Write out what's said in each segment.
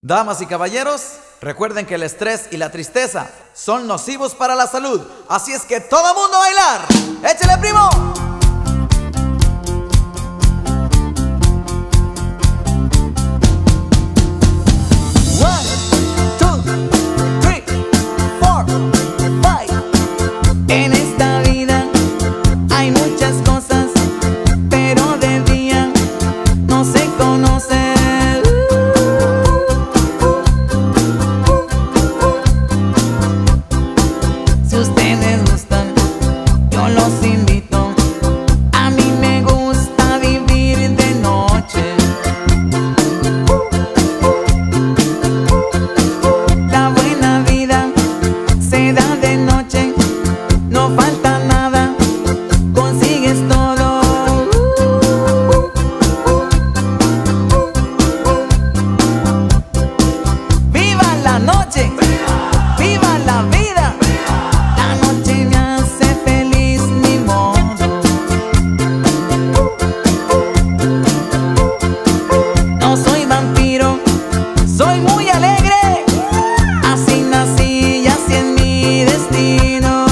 Damas y caballeros, recuerden que el estrés y la tristeza son nocivos para la salud. Así es que todo mundo a bailar. ¡Échale, primo! En esta vida hay muchas cosas, pero de día no se conocen. Si ustedes gustan, yo los invito. A mí me gusta vivir de noche. La buena vida se da de noche. No falta nada, consigues todo. ¡Viva la noche! ¡Viva la vida! La noche me hace feliz, ni modo. No soy vampiro, soy muy alegre. Así nací y así es mi destino.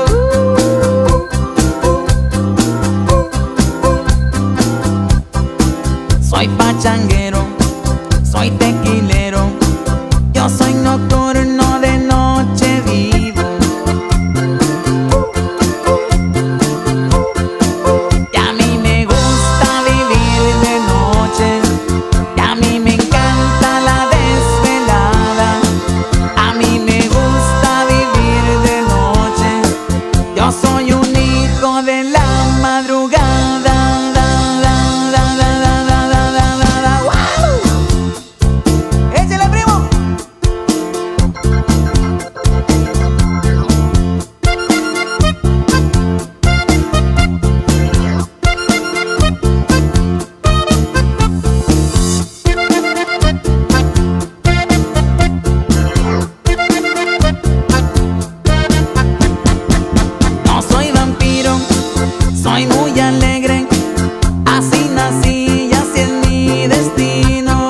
Soy pachanguero, soy tequilero, yo soy nocturno, de noche vivo. Y a mí me gusta vivir de noche, y a mí me encanta la desvelada. A mí me gusta vivir de noche, yo soy un hijo de la madrugada. Soy muy alegre, así nací y así es mi destino.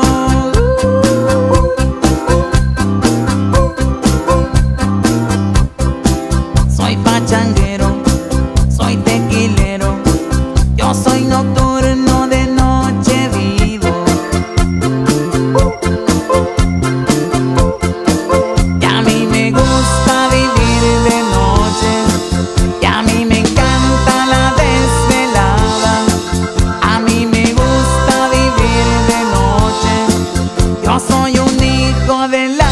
Soy pachanguero, soy tequilero, yo soy nocturno, de noche vivo. Y a mí me gusta vivir de noche, y a mí me encanta la desvelada. A mí me gusta vivir de noche, yo soy un hijo de la